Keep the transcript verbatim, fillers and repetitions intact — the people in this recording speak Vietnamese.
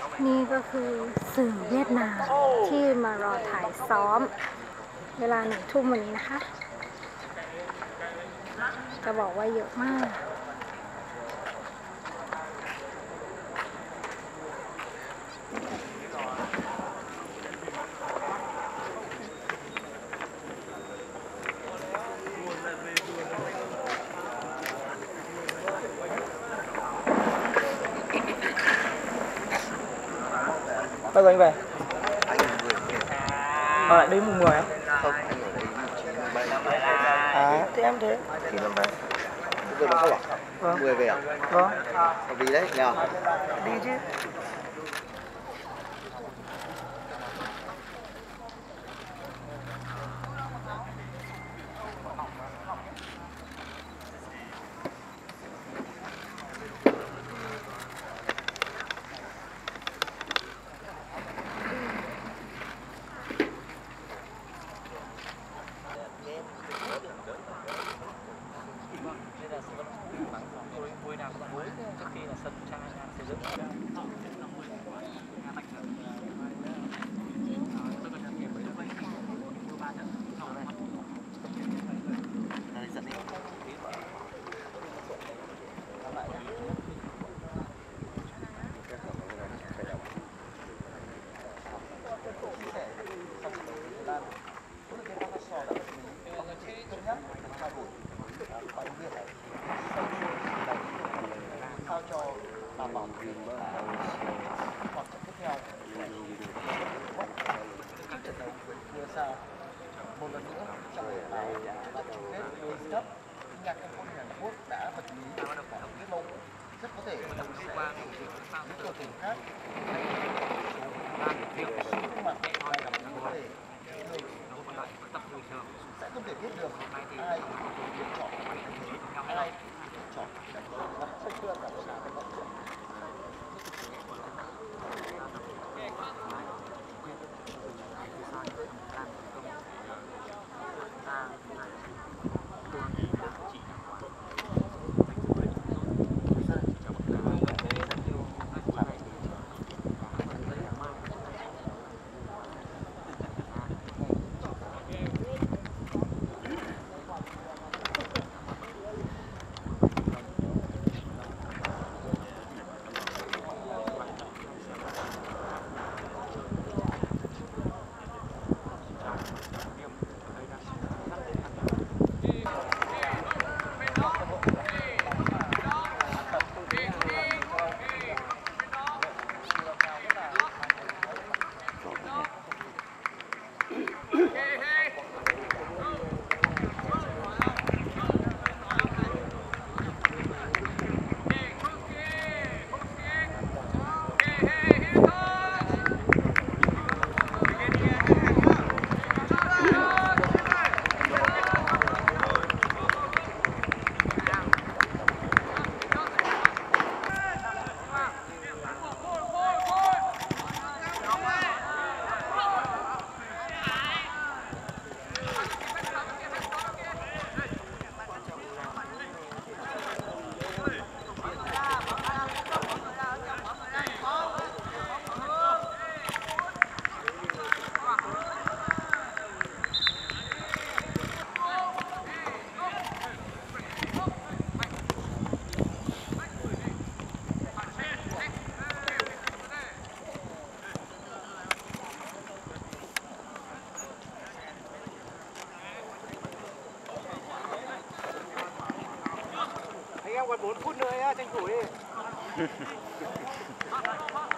นี่ก็คือสื่อเวียดนามที่มารอถ่ายซ้อมเวลาหนึ่งทุ่มวันนี้นะคะจะบอกว่าเยอะมาก Bao giờ anh về? Anh ở lại đây mùng mười á? Không, anh ở đây mùng chín, mùng bảy. À, thế em thế thì năm nay. Bây giờ nó không à? Vâng. mười về à? Vâng. Hợp lý đấy nhờ? Đi chứ. Sao cho đảm bảo quyền hoặc tiếp theo các trận đấu với Curacao một lần nữa trong cuộc đấu là chung kết World Cup. Nhà cầm quân Hàn Quốc đã vật lý và kết lộ rất có thể sẽ những đội tuyển khác số mặt vai gặp những có thể sẽ không thể biết được ai lựa chọn ai chọn sẽ chưa cả Anh em còn bốn phút nữa nhá, tranh thủ đi.